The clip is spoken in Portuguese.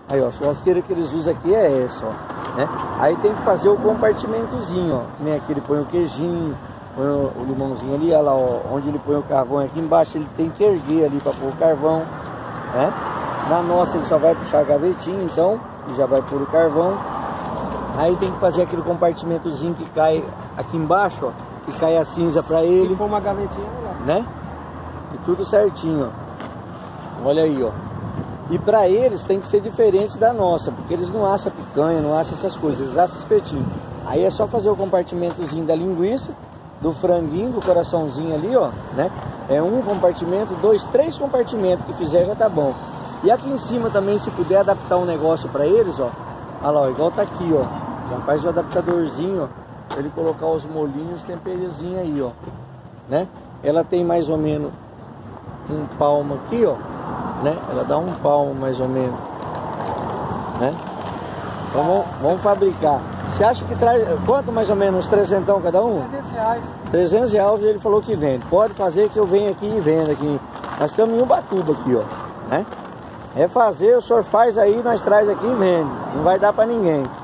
Aí, ó, a churrasqueira que eles usam aqui é essa, ó, né? Aí tem que fazer o compartimentozinho, ó. Nem aqui ele põe o queijinho, põe o limãozinho ali, olha lá, ó, onde ele põe o carvão aqui embaixo, ele tem que erguer ali para pôr o carvão, né? Na nossa ele só vai puxar a gavetinha, então, e já vai pôr o carvão. Aí tem que fazer aquele compartimentozinho que cai aqui embaixo, ó, que cai a cinza para ele. Se for uma gavetinha, né? E tudo certinho, ó. Olha aí, ó. E para eles tem que ser diferente da nossa, porque eles não assam picanha, não assam essas coisas, eles assam espetinho. Aí é só fazer o compartimentozinho da linguiça, do franguinho, do coraçãozinho ali, ó, né? É um compartimento, 2, 3 compartimentos que fizer já tá bom. E aqui em cima também, se puder adaptar um negócio para eles, ó. Olha lá, ó, igual tá aqui, ó. Já faz o adaptadorzinho, ó, pra ele colocar os molhinhos, os temperozinhos aí, ó, né? Ela tem mais ou menos um palmo aqui, ó, né? Ela dá um palmo mais ou menos, né? Então vamos fabricar. Você acha que traz quanto mais ou menos? Uns 300 cada um? R$300. 300 reais ele falou que vende. Pode fazer que eu venho aqui e vendo aqui. Nós estamos em Ubatuba aqui, ó, né? É fazer, o senhor faz aí, nós traz aqui e vende. Não vai dar para ninguém.